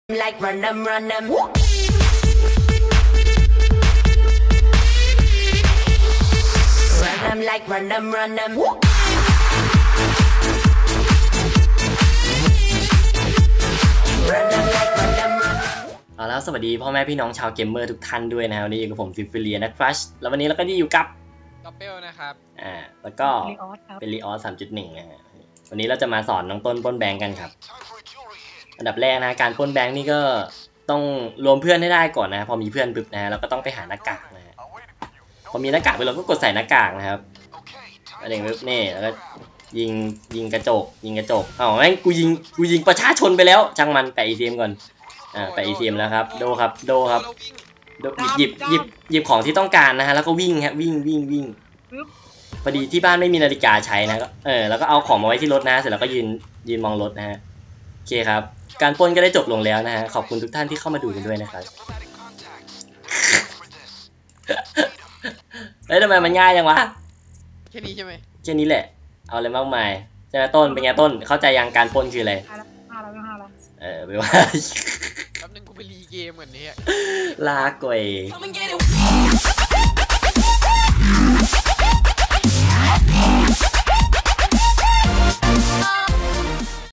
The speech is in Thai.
Like run them, run them. Run them like run them, run them. เอาแล้วสวัสดีพ่อแม่พี่น้องชาวเกมเมอร์ทุกท่านด้วยนะวันนี้อยู่กับผมซิฟิเลียนะครัชแล้ววันนี้เราก็อยู่กับกัปเปิลนะครับแล้วก็เป็นลีออส 3.1 นะฮะวันนี้เราจะมาสอนน้องต้นปล้นแบงก์กันครับอันดับแรกนะการปล้นแบงก์นี่ก็ต้องรวมเพื่อนให้ได้ก่อนนะพอมีเพื่อนปุ๊บนะเราก็ต้องไปหาหน้ากากนะฮะพอมีหน้ากากไปเราก็กดใส่หน้ากากนะครับอะไรอย่างนี้นี่แล้วก็ยิงกระจกแม่งกูยิงประชาชนไปแล้วช่างมันไป ATM ก่อนไป ATM แล้วครับโดครับหยิบของที่ต้องการนะฮะแล้วก็วิ่งฮะวิ่งพอดีที่บ้านไม่มีนาฬิกาใช้นะก็แล้วก็เอาของมาไว้ที่รถนะเสร็จแล้วก็ยืนมองรถนะฮะโอเคครับการปล้นก็ได้จบลงแล้วนะฮะขอบคุณทุกท่านที่เข้ามาดูกันด้วยนะครับเฮ้ยทำไมมันง่ายจังวะแค่นี้ใช่ไหมแค่นี้แหละเอาอะไรมากมายใช่ไหมต้นเป็นไงต้นเข้าใจยังการปล้นคืออะไรไปว่าแป๊บนึงกูไปรีเกมเหมือนนี้ลาก่อย